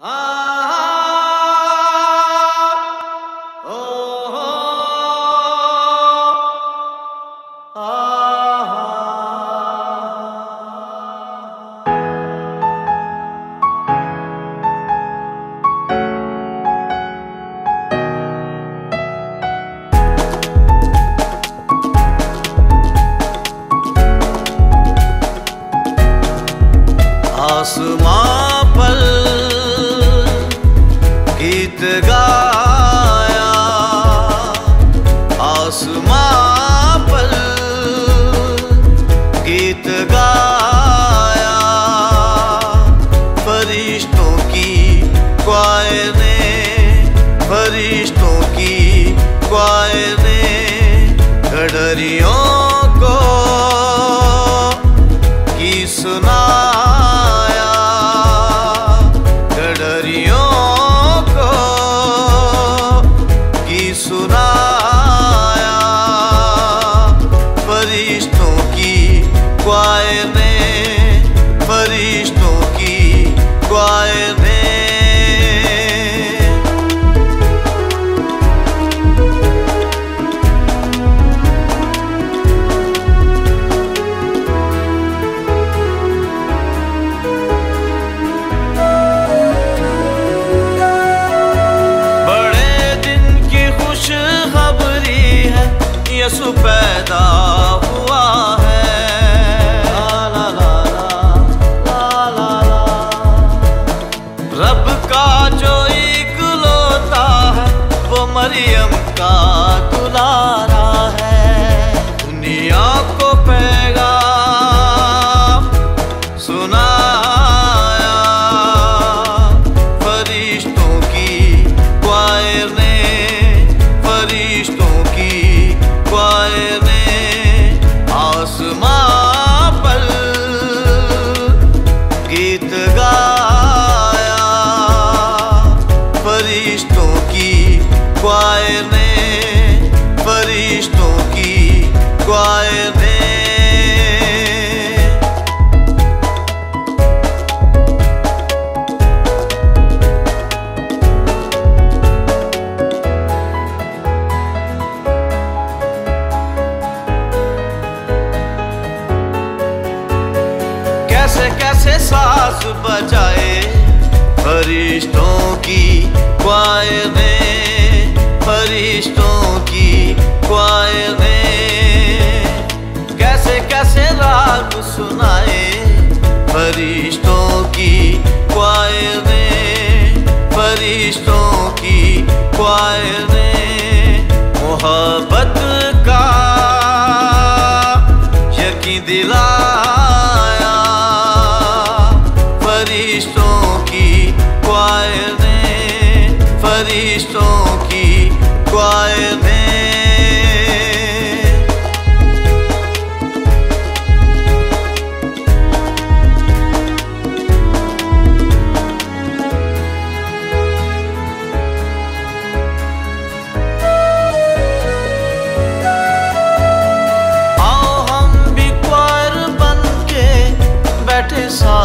आसमां पर गीत गाया, आसमां पर गीत गाया, फरिश्तों की ख्वाए ने, फरिश्तों की ख्वाए ने गडरियों को की सुनाया, गडरियों को की सुनाया, फरिश्तों की ख्वाए ने, फरिश्तों की ख्वाए ने। यसु पैदा हुआ है, ला ला ला ला ला ला। रब का जो इकलौता है वो मरियम का दुलारा है। दुनिया को पैगाम सुनाया, फरिश्तों की ख्वाए ने, फरिश्तों की ख्वाए ने आसमां पर गीत गाया, फरिश्तों की ख्वाए ने, फरिश्तों की ख्वाए ने। कैसे कैसे साज बजाए फरिश्तों की ख्वाए ने, फरिश्तों की ख्वाए ने। कैसे कैसे राग सुनाए फरिश्तों की ख्वाए ने, फरिश्तों की ख्वाए ने। मोहब्बत का यकीन दिलाया, फरिश्तों की ख्वाए ने, फरिश्तों की ख्वाए ने। आओ हम भी ख्वार बन के बैठे सा